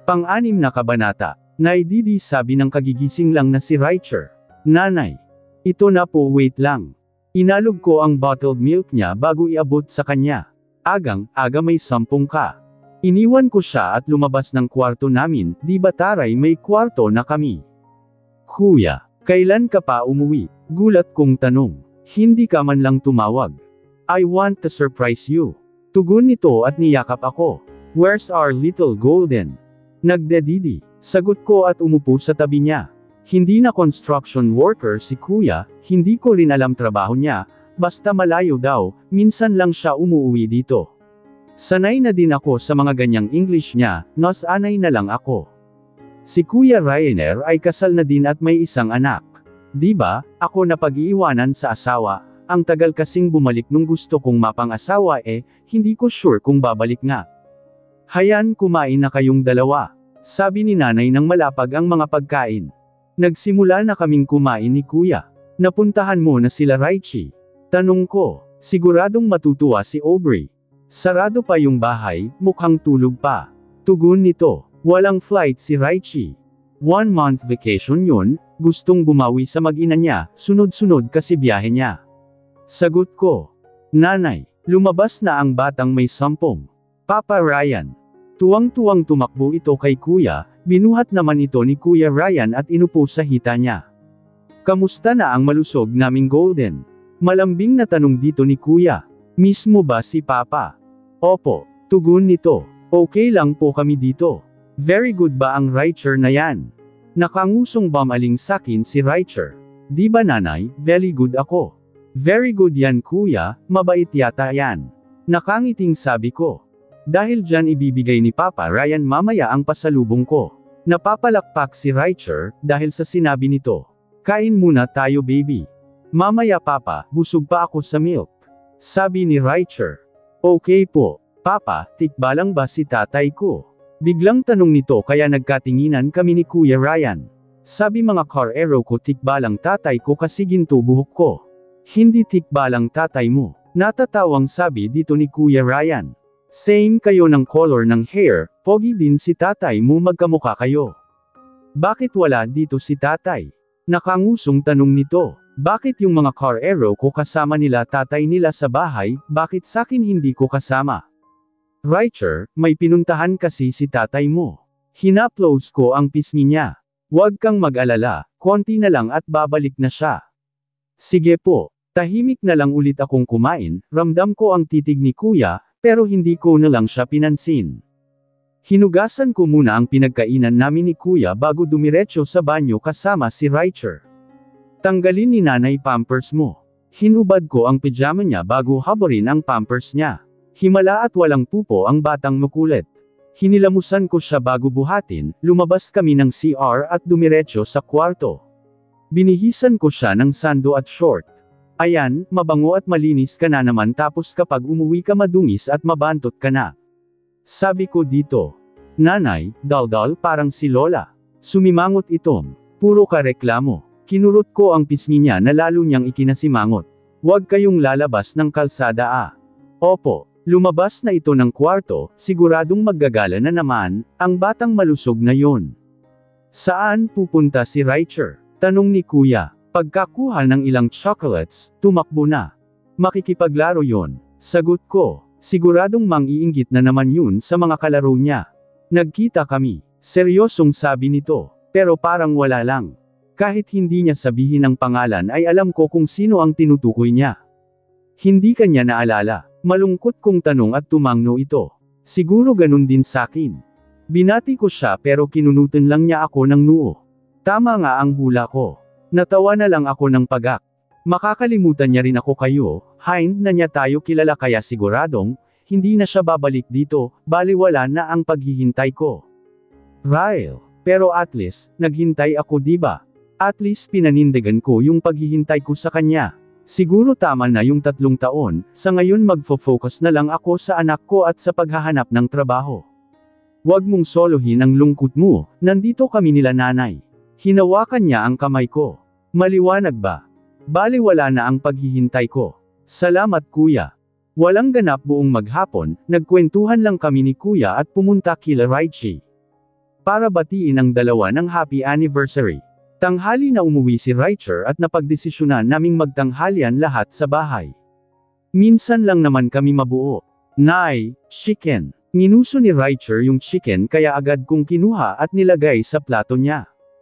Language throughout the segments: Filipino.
Pang-anim na kabanata. Naididi sabi ng kagigising lang na si Richer. Nanay. Ito na po, wait lang. Inalog ko ang bottled milk niya bago iabot sa kanya. Aga may 10 ka. Iniwan ko siya at lumabas ng kwarto namin, di ba taray may kwarto na kami. Kuya, kailan ka pa umuwi? Gulat kong tanong. Hindi ka man lang tumawag. I want to surprise you. Tugon nito at niyakap ako. Where's our little golden? Nagdedidi. Sagot ko at umupo sa tabi niya. Hindi na construction worker si kuya, hindi ko rin alam trabaho niya, basta malayo daw, minsan lang siya umuwi dito. Sanay na din ako sa mga ganyang English niya, nos anay na lang ako. Si Kuya Ryanair ay kasal na din at may isang anak. Diba, ako na pag-iiwanan sa asawa, ang tagal kasing bumalik nung gusto kong mapang-asawa hindi ko sure kung babalik nga. Hayan, kumain na kayong dalawa. Sabi ni nanay nang malapag ang mga pagkain. Nagsimula na kaming kumain ni kuya. Napuntahan mo na sila Richie? Tanong ko, siguradong matutuwa si Aubrey. Sarado pa yung bahay, mukhang tulog pa. Tugon nito, walang flight si Richie. 1 month vacation yun, gustong bumawi sa mag-ina niya, sunod-sunod kasi biyahe niya. Sagot ko, nanay, lumabas na ang batang may 10. Papa Ryan. Tuwang-tuwang tumakbo ito kay kuya, binuhat naman ito ni Kuya Ryan at inupo sa hita niya. Kamusta na ang malusog naming golden? Malambing na tanong dito ni kuya. Mismo ba si papa? Opo, tugon nito. Okay lang po kami dito. Very good ba ang Richer na yan? Nakangusong bamaling sakin si Richer. Di ba nanay, very good ako. Very good yan kuya, mabait yata yan. Nakangiting sabi ko. Dahil dyan ibibigay ni Papa Ryan mamaya ang pasalubong ko. Napapalakpak si Richer, dahil sa sinabi nito. Kain muna tayo baby. Mamaya papa, busog pa ako sa milk. Sabi ni Richer. Okay po, papa, tikbalang ba si tatay ko? Biglang tanong nito kaya nagkatinginan kami ni Kuya Ryan. Sabi mga karero ko tikbalang tatay ko kasi ginto buhok ko. Hindi tikbalang tatay mo. Natatawang sabi dito ni Kuya Ryan. Same kayo ng color ng hair, pogi din si tatay mo magkamukha kayo. Bakit wala dito si tatay? Nakangusong tanong nito. Bakit yung mga karero ko kasama nila tatay nila sa bahay, bakit sakin hindi ko kasama? Richer, may pinuntahan kasi si tatay mo. Hinaplos ko ang pisngi niya. Huwag kang mag-alala, konti na lang at babalik na siya. Sige po, tahimik na lang ulit akong kumain, ramdam ko ang titig ni kuya, pero hindi ko na lang siya pinansin. Hinugasan ko muna ang pinagkainan namin ni kuya bago dumiretso sa banyo kasama si Richer. Tanggalin ni nanay pampers mo. Hinubad ko ang pijama niya bago haborin ang pampers niya. Himala at walang pupo ang batang makulit. Hinilamusan ko siya bago buhatin, lumabas kami ng CR at dumiretso sa kwarto. Binihisan ko siya ng sando at short. Ayan, mabango at malinis ka na naman tapos kapag umuwi ka madungis at mabantot ka na. Sabi ko dito. Nanay, daldal parang si Lola. Sumimangot itong. Puro ka reklamo. Kinurot ko ang pisngi niya na lalo niyang ikinasimangot. Huwag kayong lalabas ng kalsada ah. Opo. Lumabas na ito ng kwarto, siguradong maggagala na naman, ang batang malusog na yon. Saan pupunta si Richer? Tanong ni kuya. Pagkakuha ng ilang chocolates, tumakbo na. Makikipaglaro yon. Sagot ko. Siguradong mang-iinggit na naman yun sa mga kalaro niya. Nagkita kami. Seryosong sabi nito. Pero parang wala lang. Kahit hindi niya sabihin ang pangalan ay alam ko kung sino ang tinutukoy niya. Hindi kanya naalala. Malungkot kong tanong at tumangno ito. Siguro ganun din sakin. Binati ko siya pero kinunutan lang niya ako ng noo. Tama nga ang hula ko. Natawa na lang ako ng pagak. Makakalimutan niya rin ako kayo, hind na niya tayo kilala kaya siguradong, hindi na siya babalik dito, baliwala na ang paghihintay ko. Ryle, pero at least, naghintay ako diba? At least pinanindigan ko yung paghihintay ko sa kanya. Siguro tama na yung 3 taon, sa ngayon magfo-focus na lang ako sa anak ko at sa paghahanap ng trabaho. Huwag mong solohin ang lungkot mo, nandito kami nila nanay. Hinawakan niya ang kamay ko. Maliwanag ba? Baliwala na ang paghihintay ko. Salamat kuya. Walang ganap buong maghapon, nagkwentuhan lang kami ni kuya at pumunta kila Richie. para batiin ang dalawa ng happy anniversary. Tanghali na umuwi si Richer at napagdesisyonan naming magtanghalian lahat sa bahay. Minsan lang naman kami mabuo. Nay, chicken. Minuso ni Richer yung chicken kaya agad kong kinuha at nilagay sa plato niya.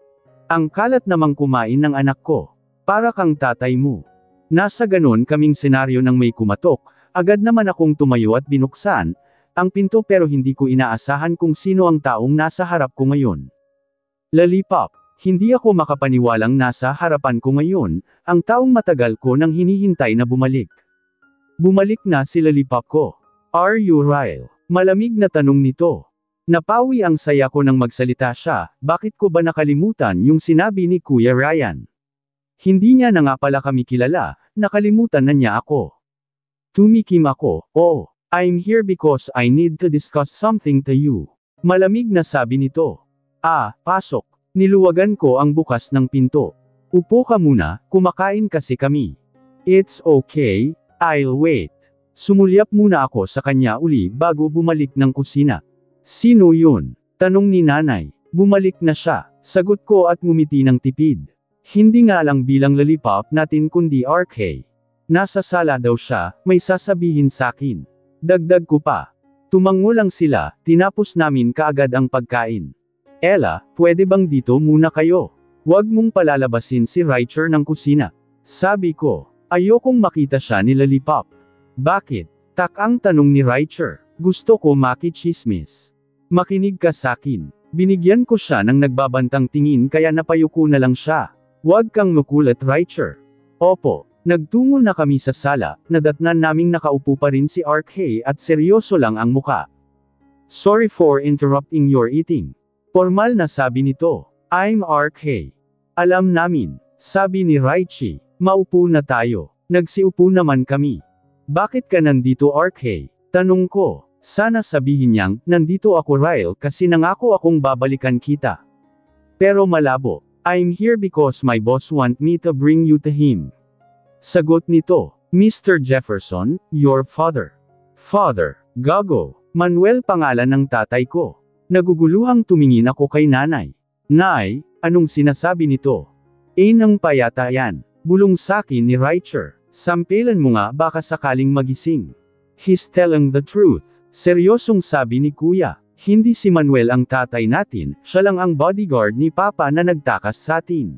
Ang kalat namang kumain ng anak ko. Para kang tatay mo. Nasa ganon kaming senaryo nang may kumatok, agad naman akong tumayo at binuksan ang pinto pero hindi ko inaasahan kung sino ang taong nasa harap ko ngayon. Lollipop. Hindi ako makapaniwalang nasa harapan ko ngayon, ang taong matagal ko nang hinihintay na bumalik. Bumalik na si Lollipop ko. Are you Ryle? Malamig na tanong nito. Napawi ang saya ko nang magsalita siya, bakit ko ba nakalimutan yung sinabi ni Kuya Ryan? Hindi niya na nga pala kami kilala, nakalimutan na niya ako. Tumikim ako, oh, I'm here because I need to discuss something to you. Malamig na sabi nito. Pasok. Niluwagan ko ang bukas ng pinto. Upo ka muna, kumakain kasi kami. It's okay, I'll wait. Sumulyap muna ako sa kanya uli bago bumalik ng kusina. Sino yun? Tanong ni nanay. Bumalik na siya, sagot ko at ngumiti ng tipid. Hindi nga lang bilang Lollipop natin kundi RK. Nasa sala daw siya, may sasabihin sakin. Dagdag ko pa. Tumango lang sila, tinapos namin kaagad ang pagkain. Ella, pwede bang dito muna kayo? Huwag mong palalabasin si Richer ng kusina. Sabi ko, ayokong makita siya ni Lollipop. Bakit? Tak ang tanong ni Richer. Gusto ko makichismis. Makinig ka sakin. Binigyan ko siya ng nagbabantang tingin kaya napayuko na lang siya. Huwag kang makulat Richer. Opo, nagtungo na kami sa sala, nadatnan naming nakaupo pa rin si RK at seryoso lang ang muka. Sorry for interrupting your eating. Formal na sabi nito. I'm RK. Alam namin, sabi ni Richie. Maupo na tayo. Nagsiupo naman kami. Bakit ka nandito RK? Tanong ko. Sana sabihin niyang, nandito ako Ryle kasi nangako akong babalikan kita. Pero malabo. I'm here because my boss want me to bring you to him. Sagot nito. Mr. Jefferson, your father. Father, gago. Manuel pangalan ng tatay ko. Naguguluhang tumingin ako kay nanay. Nay, anong sinasabi nito? Nang payata yan. Bulong sakin ni Richer. Sampelan mo nga baka sakaling magising. He's telling the truth. Seryosong sabi ni Kuya. Hindi si Manuel ang tatay natin, siya lang ang bodyguard ni Papa na nagtakas sa atin.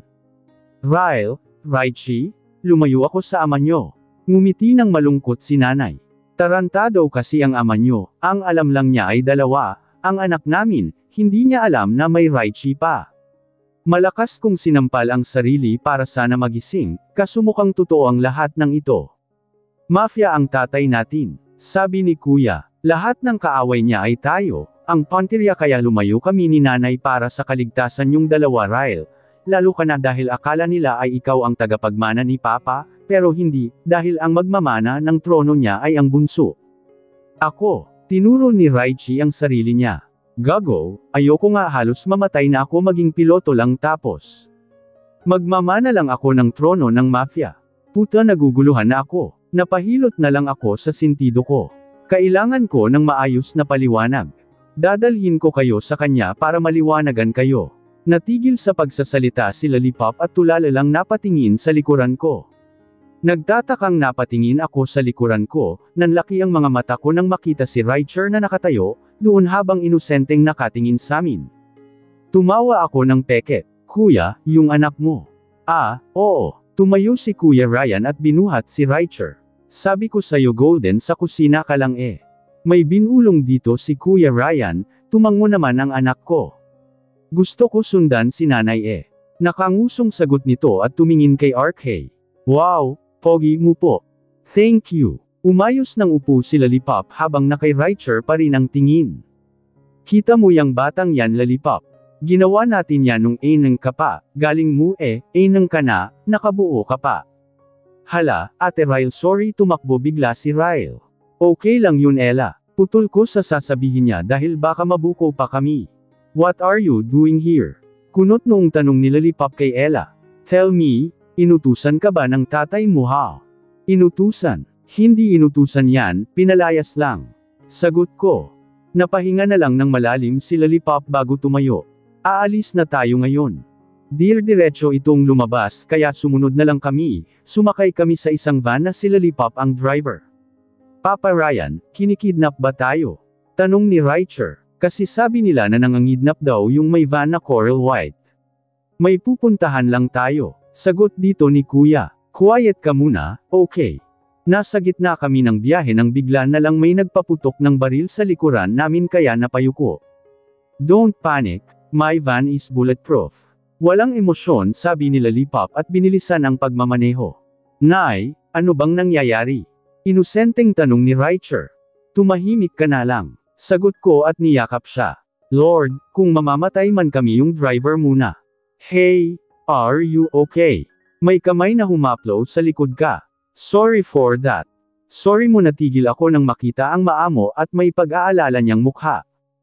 Ryle, Richie, lumayo ako sa ama nyo. Ngumiti ng malungkot si nanay. Tarantado kasi ang ama nyo, ang alam lang niya ay dalawa. Ang anak namin, hindi niya alam na may Richie pa. Malakas kong sinampal ang sarili para sana magising, kasumukhang totoo ang lahat ng ito. Mafia ang tatay natin, sabi ni Kuya. Lahat ng kaaway niya ay tayo, ang pantirya kaya lumayo kami ni nanay para sa kaligtasan yung dalawa Ryle. Lalo ka na dahil akala nila ay ikaw ang tagapagmana ni Papa, pero hindi, dahil ang magmamana ng trono niya ay ang bunso. Ako. Tinuro ni Richie ang sarili niya. Gago, ayoko nga halos mamatay na ako maging piloto lang tapos. Magmamana lang ako ng trono ng mafia. Puta naguguluhan na ako. Napahilot na lang ako sa sentido ko. Kailangan ko ng maayos na paliwanag. Dadalhin ko kayo sa kanya para maliwanagan kayo. Natigil sa pagsasalita si Lollipop at tulala lang napatingin sa likuran ko. Nagtatakang napatingin ako sa likuran ko, nanlaki ang mga mata ko nang makita si Richer na nakatayo, doon habang inosenteng nakatingin sa amin. Tumawa ako ng peket. Kuya, yung anak mo. Oo. Tumayo si Kuya Ryan at binuhat si Richer. Sabi ko sa'yo Golden sa kusina ka lang eh. May binulong dito si Kuya Ryan, tumango naman ang anak ko. Gusto ko sundan si nanay eh. Nakangusong sagot nito at tumingin kay RK. Wow! Pogi mo po. Thank you. Umayos ng upo si Lollipop habang na kay Richer pa rin ang tingin. Kita mo yang batang yan Lollipop. Ginawa natin yan nung nang ka pa, galing mo nang ka na, nakabuo ka pa. Hala, Ate Ryle sorry tumakbo bigla si Ryle. Okay lang yun Ella. Putol ko sa sasabihin niya dahil baka mabuko pa kami. What are you doing here? Kunot noong tanong ni Lollipop kay Ella. Tell me, inutusan ka ba ng tatay mo ha? Inutusan. Hindi inutusan yan, pinalayas lang. Sagot ko. Napahinga na lang ng malalim si Lollipop bago tumayo. Aalis na tayo ngayon. Diretso itong lumabas kaya sumunod na lang kami, sumakay kami sa isang van na si Lollipop ang driver. Papa Ryan, kinikidnap ba tayo? Tanong ni Richer, kasi sabi nila na nangangidnap daw yung may van na coral white. May pupuntahan lang tayo, sagot dito ni Kuya. Quiet ka muna, okay. Nasa gitna kami ng biyahe nang bigla na lang may nagpaputok ng baril sa likuran namin kaya napayuko. Don't panic, my van is bulletproof. Walang emosyon sabi ni Lollipop at binilisan ang pagmamaneho. Nay, ano bang nangyayari? Inosenteng tanong ni Richer. Tumahimik ka na lang. Sagot ko at niyakap siya. Lord, kung mamamatay man kami yung driver muna. Hey, are you okay? May kamay na humaplo sa likod ka. Sorry for that. Sorry mo natigil ako nang makita ang maamo at may pag-aalala niyang mukha.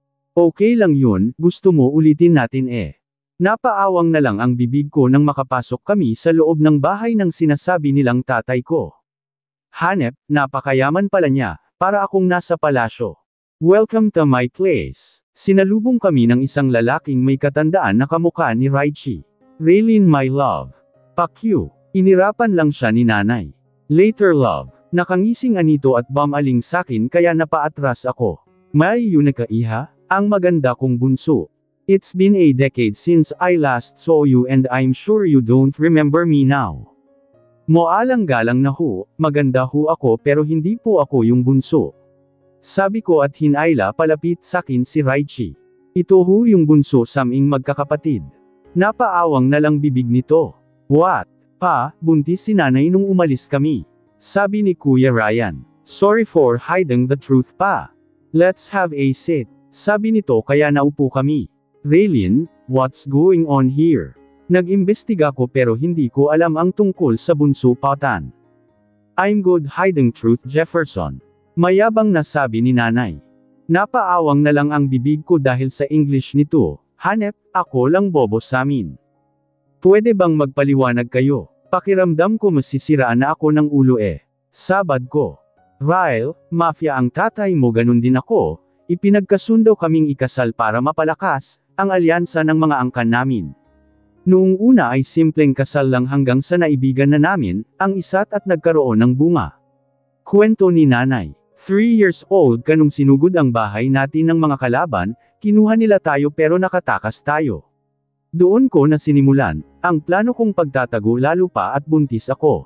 Okay lang yun, gusto mo ulitin natin eh. Napaawang na lang ang bibig ko nang makapasok kami sa loob ng bahay ng sinasabi nilang tatay ko. Hanep, napakayaman pala niya, para akong nasa palasyo. Welcome to my place. Sinalubong kami ng isang lalaking may katandaan na kamukha ni Richie. Raylene my love. Pakyu. Inirapan lang siya ni nanay. Later love. Nakangising anito at bumaling sakin kaya napaatras ako. May yun ka iha, ang maganda kong bunso. It's been a decade since I last saw you and I'm sure you don't remember me now. Moalang galang na ho, maganda ho ako pero hindi po ako yung bunso. Sabi ko at hinayla palapit sakin si Richie. Ito ho yung bunso saming magkakapatid. Napaawang na lang bibig nito. What? Pa, buntis si nanay nung umalis kami. Sabi ni Kuya Ryan. Sorry for hiding the truth pa. Let's have a seat. Sabi nito kaya naupo kami. Raylene, what's going on here? Nag-imbestiga ko pero hindi ko alam ang tungkol sa bunso patan. I'm good hiding truth Jefferson. Mayabang na sabi ni nanay. Napaawang na lang ang bibig ko dahil sa English nito. Hanep, ako lang bobo samin. Pwede bang magpaliwanag kayo? Pakiramdam ko masisiraan na ako ng ulo eh. Sabad ko. Ryle, mafia ang tatay mo ganun din ako. Ipinagkasundo kaming ikasal para mapalakas ang alyansa ng mga angkan namin. Noong una ay simpleng kasal lang hanggang sa naibigan na namin, ang isa't at nagkaroon ng bunga. Kwento ni nanay. 3 years old kanung sinugod ang bahay natin ng mga kalaban, kinuha nila tayo pero nakatakas tayo. Doon ko na sinimulan, ang plano kong pagtatago lalo pa at buntis ako.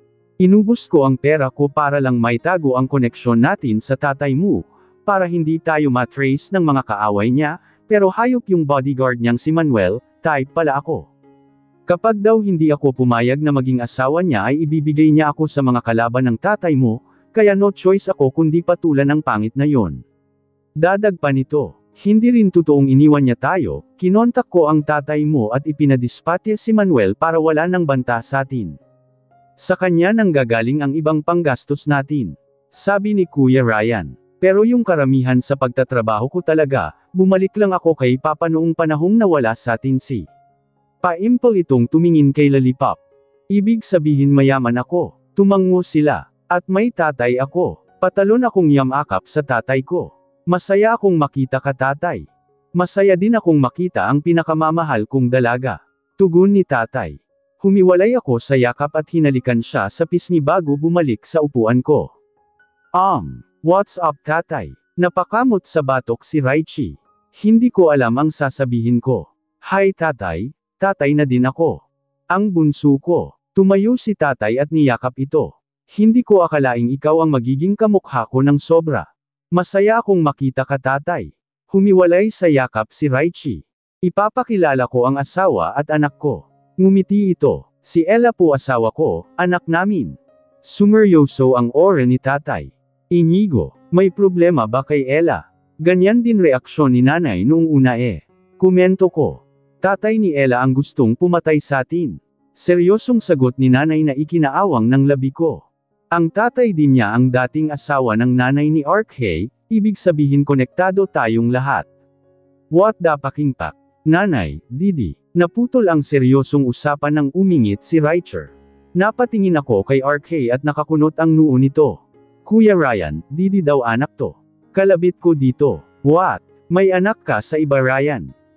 Inubos ko ang pera ko para lang maitago ang koneksyon natin sa tatay mo, para hindi tayo matrace ng mga kaaway niya, pero hayop yung bodyguard niyang si Manuel, type pala ako. Kapag daw hindi ako pumayag na maging asawa niya ay ibibigay niya ako sa mga kalaban ng tatay mo, kaya no choice ako kundi patulan ang pangit na yon. Dadag pa nito, hindi rin totoong iniwan niya tayo, kinontak ko ang tatay mo at ipinadispatya si Manuel para wala nang banta sa atin. Sa kanya nang gagaling ang ibang panggastos natin. Sabi ni Kuya Ryan. Pero yung karamihan sa pagtatrabaho ko talaga, bumalik lang ako kay Papa noong panahong nawala sa atin si Pa-imple itong tumingin kay Lollipop. Ibig sabihin mayaman ako, tumango sila, at may tatay ako, patalon akong yamakap sa tatay ko. Masaya akong makita ka tatay. Masaya din akong makita ang pinakamamahal kong dalaga. Tugon ni tatay. Humiwalay ako sa yakap at hinalikan siya sa pisngi bago bumalik sa upuan ko. What's up tatay? Napakamot sa batok si Richie. Hindi ko alam ang sasabihin ko. Hi tatay, tatay na din ako. Ang bunso ko. Tumayo si tatay at niyakap ito. Hindi ko akalaing ikaw ang magiging kamukha ko ng sobra. Masaya akong makita ka tatay. Humiwalay sa yakap si Richie. Ipapakilala ko ang asawa at anak ko. Ngumiti ito. Si Ella po asawa ko, anak namin. Sumeryoso ang aura ni tatay. Inigo, may problema ba kay Ella? Ganyan din reaksyon ni nanay noong una eh. Komento ko. Tatay ni Ella ang gustong pumatay sa atin. Seryosong sagot ni nanay na ikinaawang ng labi ko. Ang tatay din niya ang dating asawa ng nanay ni Arkhay, ibig sabihin konektado tayong lahat. What the fucking pak? Nanay, Didi. Naputol ang seryosong usapan ng umingit si Richer. Napatingin ako kay Arkhay at nakakunot ang noo nito. Kuya Ryan, Didi daw anak to. Kalabit ko dito. What? May anak ka sa iba Ryan?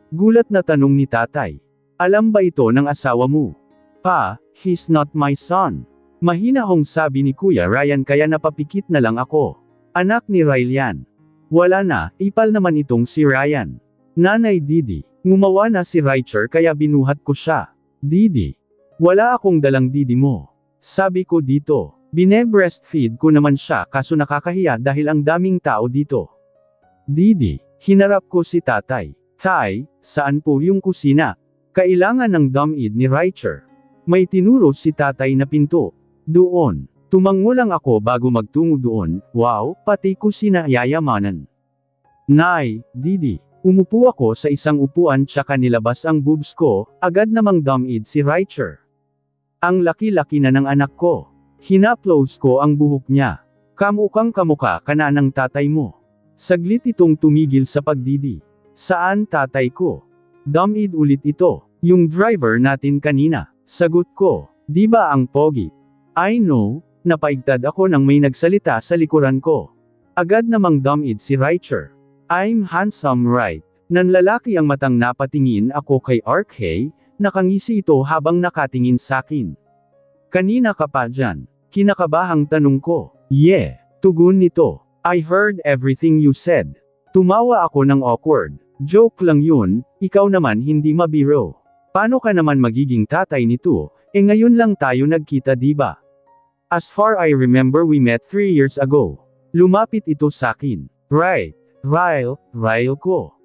Gulat na tanong ni tatay. Alam ba ito ng asawa mo? Pa, he's not my son. Mahinahong sabi ni Kuya Ryan kaya napapikit na lang ako. Anak ni Ryan. Wala na, ipal naman itong si Ryan. Nanay Didi, ngumawa na si Richer kaya binuhat ko siya. Didi, wala akong dalang Didi mo. Sabi ko dito, bine-breastfeed ko naman siya kaso nakakahiya dahil ang daming tao dito. Didi, hinarap ko si tatay. Tay, saan po yung kusina? Kailangan ng dumid ni Richer. May tinuro si tatay na pinto. Doon. Tumango lang ako bago magtungo doon. Wow, pati kusina yayamanan. Nay, Didi. Umupo ako sa isang upuan tsaka nilabas ang boobs ko, agad namang dumid si Richer. Ang laki-laki na ng anak ko. Hinaplos ko ang buhok niya. Kamukang kamuka ka na ng tatay mo. Saglit itong tumigil sa pagdidi. Saan tatay ko? Dumid ulit ito. Yung driver natin kanina. Sagot ko. Di ba ang pogi? I know. Napaigtad ako nang may nagsalita sa likuran ko. Agad namang dumid si Richer. I'm handsome right? Nanlalaki ang matang napatingin ako kay RK, nakangisi ito habang nakatingin sakin. Kanina ka pa dyan? Kinakabahang tanong ko. Yeah, tugon nito. I heard everything you said. Tumawa ako ng awkward. Joke lang yun, ikaw naman hindi mabiro. Paano ka naman magiging tatay nito, ngayon lang tayo nagkita diba? As far I remember we met 3 years ago. Lumapit ito sakin. Right, Ryle ko.